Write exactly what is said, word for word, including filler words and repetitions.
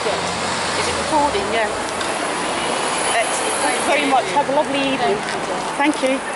Is it recording? Yeah. Excellent. Thank you very much. Have a lovely evening. Thank you.